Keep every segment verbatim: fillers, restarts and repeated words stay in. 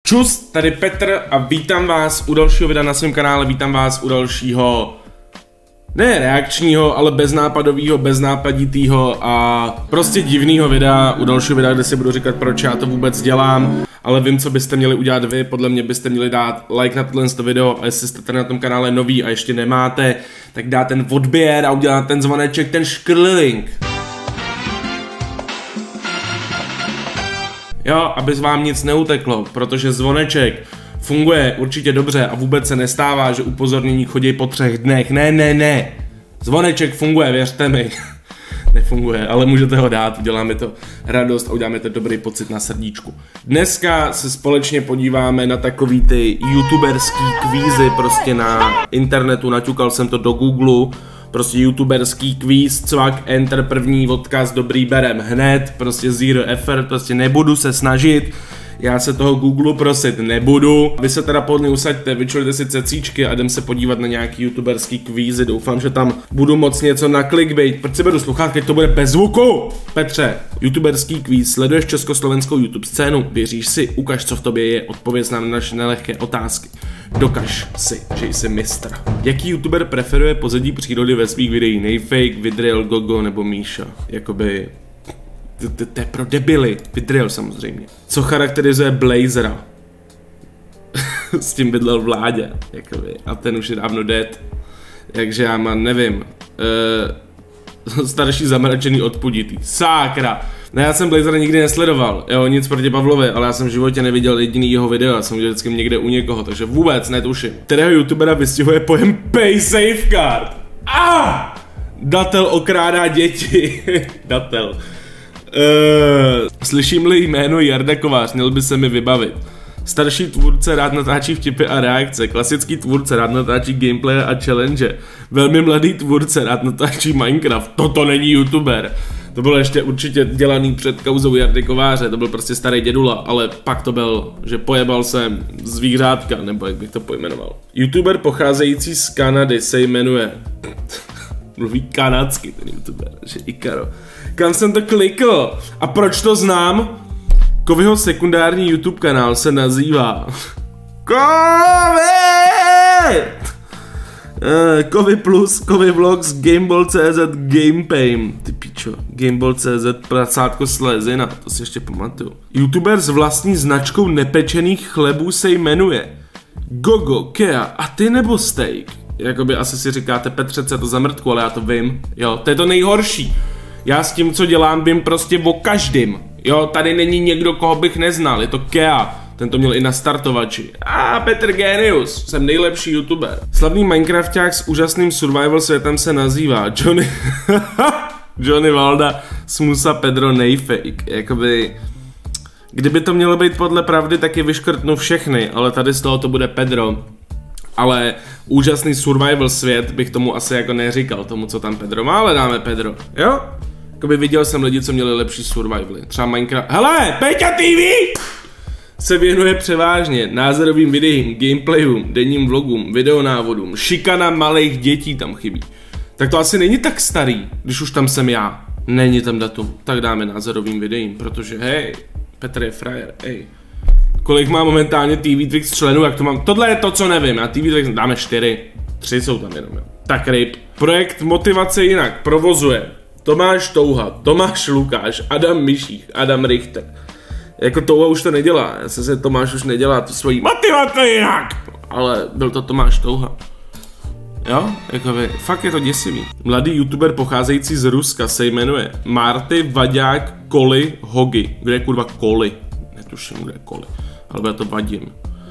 Čus, tady Petr a vítám vás u dalšího videa na svém kanále, vítám vás u dalšího, ne reakčního, ale beznápadového, beznápaditýho a prostě divného videa, u dalšího videa, kde si budu říkat, proč já to vůbec dělám, ale vím, co byste měli udělat vy, podle mě byste měli dát like na tohle video a jestli jste tady na tom kanále nový a ještě nemáte, tak dát ten odběr a udělat ten zvoneček, ten škrlink. Jo, aby vám nic neuteklo, protože zvoneček funguje určitě dobře a vůbec se nestává, že upozornění chodí po třech dnech. Ne, ne, ne. Zvoneček funguje, věřte mi. Nefunguje, ale můžete ho dát, udělá mi to radost a uděláme to dobrý pocit na srdíčku. Dneska se společně podíváme na takový ty youtuberský kvízy prostě na internetu, naťukal jsem to do Google. Prostě youtuberský kvíz, cvak, enter, první odkaz, dobrý, berem hned, prostě zero effort, prostě nebudu se snažit, já se toho Google prosit nebudu. Vy se teda pohodlně usaďte, vyčulte si cecíčky a jdem se podívat na nějaký youtuberský kvízy, doufám, že tam budu moc něco na clickbait. Proč si beru sluchátka, to bude bez zvuku? Petře, youtuberský kvíz, sleduješ československou YouTube scénu, věříš si, ukaž, co v tobě je, odpověz nám na naše nelehké otázky. Dokaž si, že jsi mistr. Jaký youtuber preferuje pozadí přírody ve svých videích? Nejfake, Vidreal, Gogo nebo Míša? Jakoby... To je pro debily. Vidreal samozřejmě. Co charakterizuje Blazera? S tím bydlel Vláďa. Jakoby. A ten už je dávno dead. Takže já mám, nevím. Uh, starší zamračený odpuditý. Sákra. Ne, já jsem Blazera nikdy nesledoval, jo, nic proti Pavlovi, ale já jsem v životě neviděl jediný jeho video, já jsem viděl vždycky někde u někoho, takže vůbec netuším. Kterého youtubera vystihuje pojem Pay Safeguard? Ah! Datel okrádá děti. Datel. Uh, slyším-li jméno Jarda Kovář, měl by se mi vybavit. Starší tvůrce rád natáčí vtipy a reakce, klasický tvůrce rád natáčí gameplay a challenge, velmi mladý tvůrce rád natáčí Minecraft, toto není youtuber. To bylo ještě určitě dělaný před kauzou Jardy Kováře, to byl prostě starý dědula, ale pak to byl, že pojebal jsem zvířátka, nebo jak bych to pojmenoval. Youtuber pocházející z Kanady se jmenuje... Mluví kanadsky ten youtuber, že Ikaro. Kam jsem to klikl? A proč to znám? Kovyho sekundární YouTube kanál se nazývá... Kovy! Uh, Kovy plus, Kovy vlogs, Gameball tečka cé zet, Gamepame. Ty pičo, Gameball tečka cé zet, pracátko slezina, to si ještě pamatuju. YouTuber s vlastní značkou nepečených chlebů se jmenuje Gogo, Kea, a ty nebo Steak? Jakoby asi si říkáte, Petře, co je to za mrtku, ale já to vím. Jo, to je to nejhorší. Já s tím, co dělám, vím prostě o každým. Jo, tady není někdo, koho bych neznal, je to Kea. Ten to měl i na startovači. A ah, Petr Genius, jsem nejlepší youtuber. Slavný Minecrafták s úžasným survival světem se nazývá Johnny... Johnny Valda, Smusa Pedro Nejfake. Jakoby... Kdyby to mělo být podle pravdy, tak je vyškrtnu všechny, ale tady z toho to bude Pedro. Ale úžasný survival svět bych tomu asi jako neříkal, tomu, co tam Pedro má, ale dáme Pedro, jo? Jakoby viděl jsem lidi, co měli lepší survivaly, třeba Minecraft. Hele, Peťa T V! Se věnuje převážně názorovým videím, gameplayům, denním vlogům, videonávodům, šikana malých dětí tam chybí. Tak to asi není tak starý, když už tam jsem já. Není tam datum, tak dáme názorovým videím, protože hej, Petr je frajer, hej. Kolik má momentálně T V Twix členů, jak to mám? Tohle je to, co nevím, a T V Twix dáme čtyři, tři jsou tam jenom. Tak ryb. Projekt Motivace jinak provozuje Tomáš Touha, Tomáš Lukáš, Adam Myších, Adam Richter. Jako Touha už to nedělá, já se se Tomáš už nedělá tu svojí motivace jinak, ale byl to Tomáš Touha. Jo, jakoby, fakt je to děsivý. Mladý youtuber pocházející z Ruska se jmenuje Marty Vaďák Koli Hogi. Kde je kurva Koli? Netuším, kde je Koli, ale já to vadím.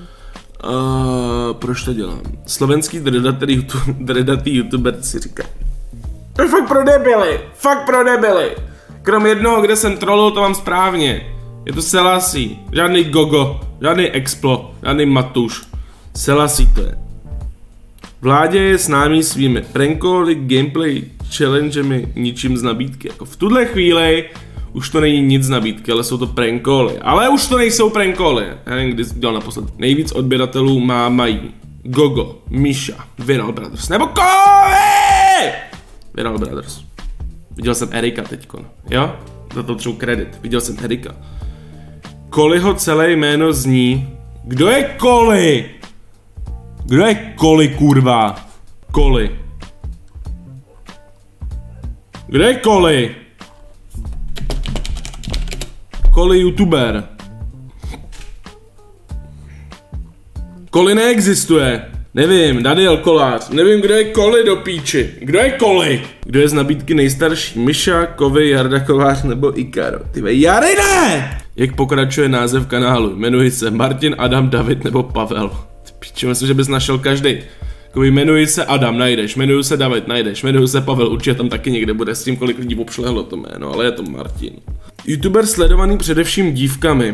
Uh, proč to dělám? Slovenský dredatý, YouTube, dredatý youtuber si říká. To je fakt pro debily, fakt pro debily. Krom jednoho, kde jsem trollil, to mám správně. Je to Selassie, žádný Gogo, žádný Explo, žádný Matuš. Selassie to je. Vládě je známý svými prankoly, gameplay, challengemi, ničím z nabídky. Jako v tuhle chvíli už to není nic z nabídky, ale jsou to prankoly. Ale už to nejsou prankoly. Já nevím, kdy dělal naposled. Nejvíc odběratelů má mají Gogo, Míša, Viral Brothers, nebo Kovy! Viral Brothers. Viděl jsem Erika teďkon, jo? Za to třeba kredit. Viděl jsem Erika. Koliho celé jméno zní Kdo je Koli? Kdo je Koli, kurva? Koli. Kdo je Koli? Koli youtuber. Koli neexistuje. Nevím, Daniel Kolář. Nevím, kdo je Koli do píči. Kdo je Koli? Kdo je z nabídky nejstarší? Myša, Kovy, Jarda Kovář nebo Ikaro? Tyve, Jarine! Jak pokračuje název kanálu? Jmenuji se Martin, Adam, David nebo Pavel. Ty píči, myslím, že bys našel každý. Jmenuji se Adam, najdeš, jmenuji se David, najdeš, jmenuji se Pavel, určitě tam taky někde bude s tím, kolik lidí obšlehlo to jméno, ale je to Martin. YouTuber sledovaný především dívkami.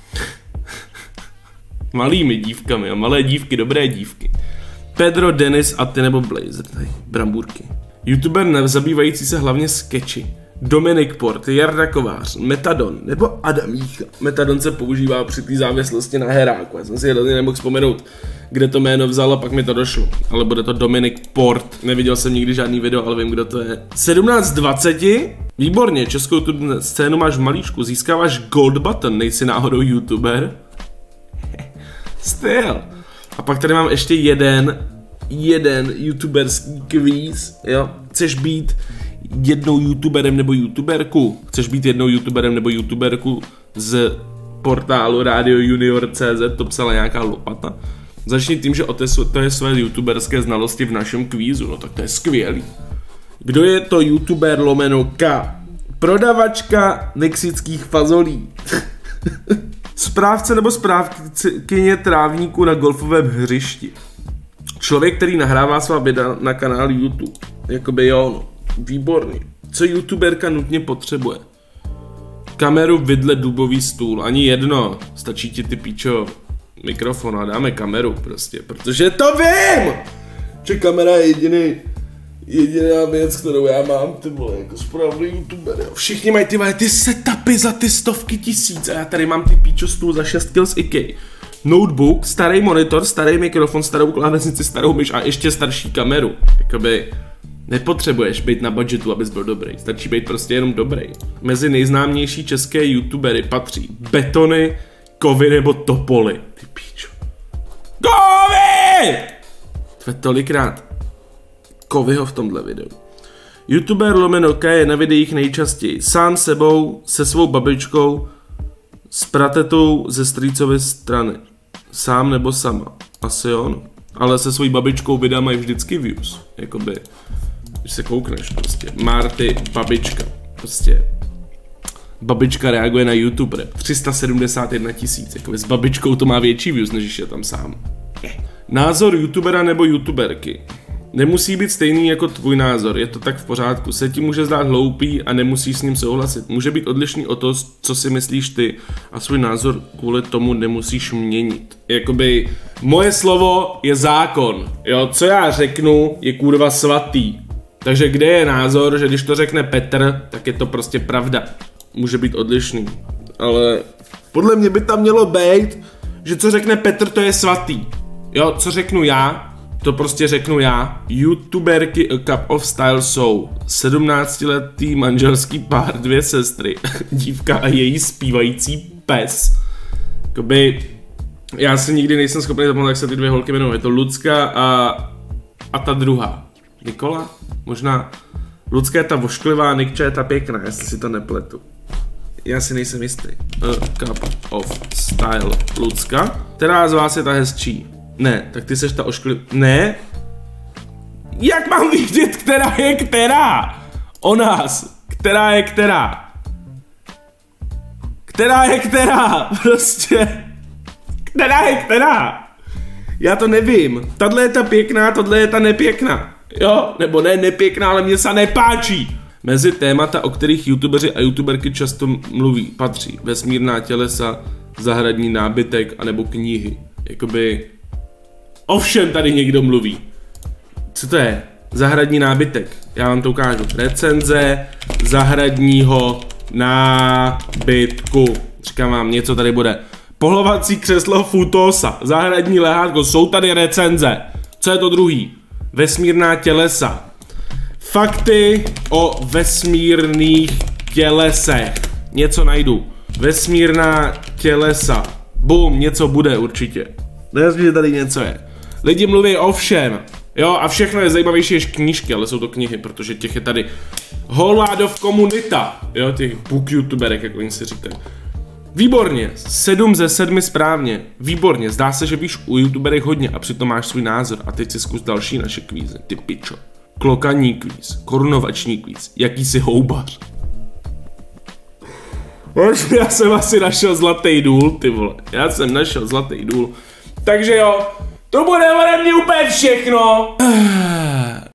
Malými dívkami, a malé dívky, dobré dívky. Pedro, Denis a ty nebo Blazer, tady, brambůrky. YouTuber zabývající se hlavně sketchy. Dominik Port, Jarda Kovář, Metadon nebo Adam Jícha. Metadon se používá při té závislosti na heráku. Já jsem si hrozně nemohl vzpomenout, kde to jméno vzal a pak mi to došlo. Ale bude to Dominik Port. Neviděl jsem nikdy žádný video, ale vím, kdo to je. sedmnáct dvacet. Výborně, českou tu scénu máš v malíčku. Získáváš gold button, nejsi náhodou YouTuber. Styl. A pak tady mám ještě jeden, jeden youtuberský kvíz, jo. Chceš být jednou youtuberem nebo youtuberku? Chceš být jednou youtuberem nebo youtuberku z portálu Radio Junior tečka cé zet, to psala nějaká lopata. Začni tím, že otestuje své youtuberské znalosti v našem kvízu, no tak to je skvělý. Kdo je to youtuber lomeno K? Prodavačka mexických fazolí. Správce nebo správkyně trávníku na golfovém hřišti. Člověk, který nahrává svá videa na kanál YouTube. Jakoby jo, no. Výborný. Co youtuberka nutně potřebuje? Kameru, vidle, dubový stůl. Ani jedno. Stačí ti, ty píčo, mikrofon a dáme kameru prostě. Protože to vím! Že kamera je jediný, jediná věc, kterou já mám, ty vole, jako správný youtuber, jo. Všichni mají ty vole, ty setupy za ty stovky tisíc a já tady mám ty píčo stůl za šest kil z IKEA. Notebook, starý monitor, starý mikrofon, starou klávesnici, starou myš a ještě starší kameru. Jakoby nepotřebuješ být na budgetu, abys byl dobrý. Stačí být prostě jenom dobrý. Mezi nejznámější české youtubery patří Betony, Kovy nebo Topoly. Ty píčo. Kovy! To je tolikrát Kovyho v tomhle videu. YouTuber lomeno K je na videích nejčastěji sám sebou, se svou babičkou, s pratetou ze strýcovy strany. Sám nebo sama. Asi jo, no. Ale se svojí babičkou videa mají vždycky views. Jakoby, když se koukneš prostě. Marty, babička. Prostě. Babička reaguje na YouTube. tři sta sedmdesát jedna tisíc. Jakoby s babičkou to má větší views, než je tam sám. Názor youtubera nebo youtuberky. Nemusí být stejný jako tvůj názor, je to tak v pořádku. Se ti může zdát hloupý a nemusíš s ním souhlasit. Může být odlišný od toho, co si myslíš ty a svůj názor kvůli tomu nemusíš měnit. Jakoby moje slovo je zákon, jo, co já řeknu je kurva svatý. Takže kde je názor, že když to řekne Petr, tak je to prostě pravda. Může být odlišný, ale podle mě by tam mělo být, že co řekne Petr, to je svatý. Jo, co řeknu já, to prostě řeknu já. YouTuberky A Cup of Style jsou sedmnáctiletý manželský pár, dvě sestry, dívka a její zpívající pes. Jakoby, já si nikdy nejsem schopný zapomenout, jak se ty dvě holky jmenují. Je to Lucka a, a ta druhá. Nikola? Možná. Lucka je ta vošklivá, Nikča je ta pěkná, jestli si to nepletu. Já si nejsem jistý. A Cup of Style Lucka. Která z vás je ta hezčí? Ne, tak ty seš ta ošklivá. Ne? Jak mám vidět, která je která? O nás. Která je která? Která je která? Prostě. Která je která? Já to nevím. Tadle je ta pěkná, tohle je ta nepěkná. Jo? Nebo ne nepěkná, ale mně se nepáčí. Mezi témata, o kterých youtubeři a youtuberky často mluví, patří vesmírná tělesa, zahradní nábytek anebo knihy. Jakoby... Ovšem tady někdo mluví. Co to je? Zahradní nábytek. Já vám to ukážu. Recenze zahradního nábytku. Říkám vám, něco tady bude. Pohlovací křeslo Futosa. Zahradní lehátko. Jsou tady recenze. Co je to druhý? Vesmírná tělesa. Fakty o vesmírných tělesech. Něco najdu. Vesmírná tělesa. Bum, něco bude určitě. Jasně, že tady něco je. Lidi mluví o všem. Jo, a všechno je zajímavější než knížky, ale jsou to knihy, protože těch je tady holádov komunita. Jo, těch book youtuberek, jak oni si říkají. Výborně, sedm ze sedmi správně. Výborně, zdá se, že víš u youtuberek hodně a přitom máš svůj názor. A teď si zkus další naše kvízy, ty pičo. Klokaní kvíz, korunovační kvíz, jakýsi houbař. Já jsem asi našel zlatý důl, ty vole. Já jsem našel zlatý důl. Takže jo, to bude ode mě úplně všechno.